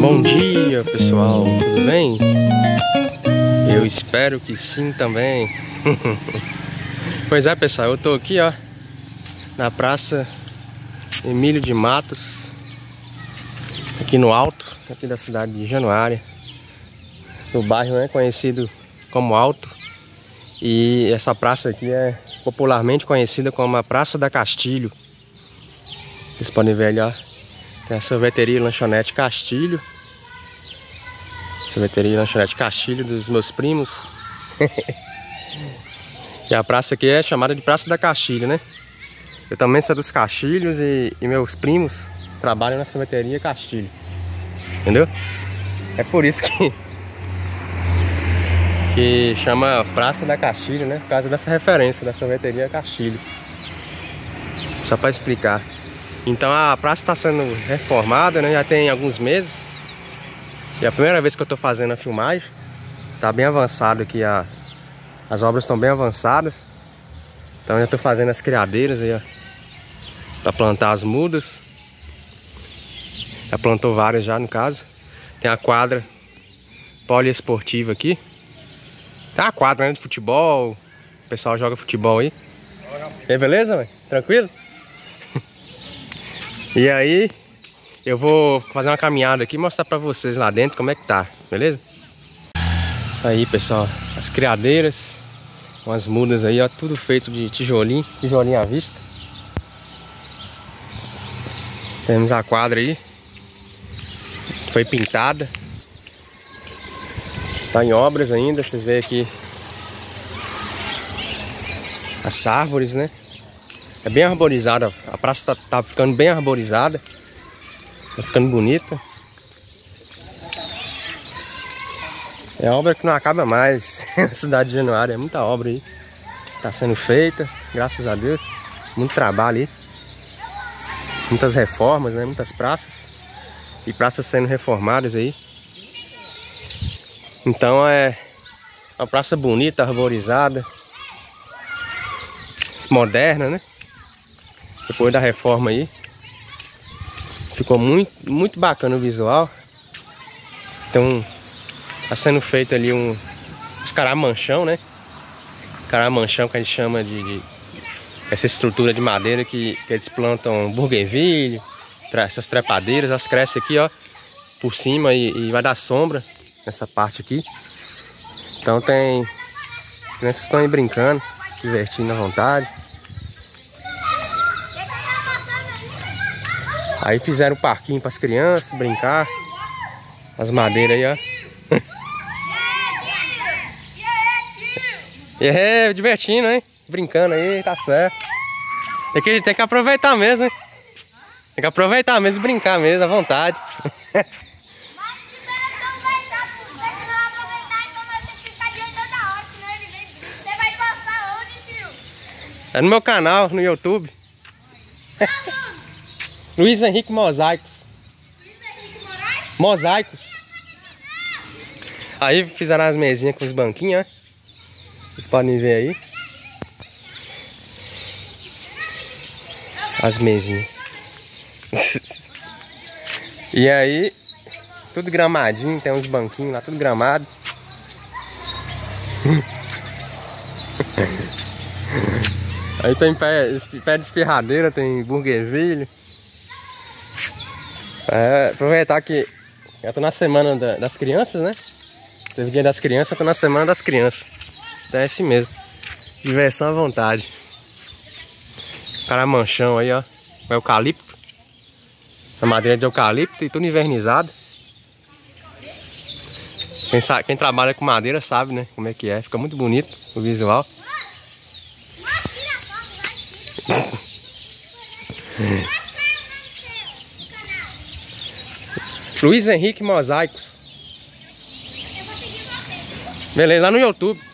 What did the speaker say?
Bom dia, pessoal, tudo bem? Eu espero que sim também. Pois é, pessoal, eu tô aqui, ó, na Praça Emílio de Matos, aqui no alto, aqui da cidade de Januária. O bairro é conhecido como Alto, e essa praça aqui é popularmente conhecida como a Praça da Castilho. Vocês podem ver ali, ó, tem a sorveteria e lanchonete Castilho. Sorveteria e lanchonete Castilho dos meus primos. E a praça aqui é chamada de Praça da Castilho, né? Eu também sou dos Castilhos e meus primos trabalham na sorveteria Castilho. Entendeu? É por isso que chama Praça da Castilho, né? Por causa dessa referência da sorveteria Castilho. Só para explicar. Então a praça está sendo reformada, né? Já tem alguns meses. E é a primeira vez que eu estou fazendo a filmagem. Tá bem avançado aqui, as obras estão bem avançadas. Então já estou fazendo as criadeiras aí, ó, para plantar as mudas. Já plantou várias já, no caso. Tem a quadra poliesportiva aqui. Tem a quadra, né, de futebol. O pessoal joga futebol aí. E aí, beleza, velho? Tranquilo? E aí, eu vou fazer uma caminhada aqui e mostrar pra vocês lá dentro como é que tá, beleza? Aí, pessoal, as criadeiras, umas mudas aí, ó, tudo feito de tijolinho à vista. Temos a quadra aí, foi pintada. Tá em obras ainda, vocês veem aqui as árvores, né? É bem arborizada, a praça tá ficando bem arborizada. Tá ficando bonita. É obra que não acaba mais na cidade de Januária. É muita obra aí. Tá sendo feita, graças a Deus. Muito trabalho aí. Muitas reformas, né? Muitas praças. E praças sendo reformadas aí. Então é uma praça bonita, arborizada. Moderna, né? Depois da reforma aí. Ficou muito bacana o visual. Então tá sendo feito ali os caramanchão, né? Caramanchão que a gente chama de essa estrutura de madeira que eles plantam bougainville, essas trepadeiras, elas crescem aqui, ó, por cima e vai dar sombra nessa parte aqui. Então tem... As crianças estão aí brincando, divertindo à vontade. Aí fizeram um parquinho para as crianças brincar. As madeiras aí, ó. E é, divertindo, hein? Brincando aí, tá certo. Tem que aproveitar mesmo, hein? Tem que aproveitar mesmo e brincar mesmo, à vontade. É no meu canal, no YouTube. Luiz Henrique Mosaicos. Luiz Henrique Moraes? Mosaicos. Aí fizeram as mesinhas com os banquinhos, ó. Vocês podem ver aí. As mesinhas. E aí, tudo gramadinho, tem uns banquinhos lá, tudo gramado. Aí tem pé de espirradeira, tem bougainville. Aproveitar que eu tô na semana das crianças, né? Teve dia das crianças, eu tô na semana das crianças. Então é assim mesmo. Diversão à vontade. Caramanchão aí, ó. O eucalipto. A madeira de eucalipto e tudo invernizado. Quem trabalha com madeira sabe, né? Como é que é. Fica muito bonito o visual. Luiz Henrique Mosaicos. Beleza, lá no YouTube.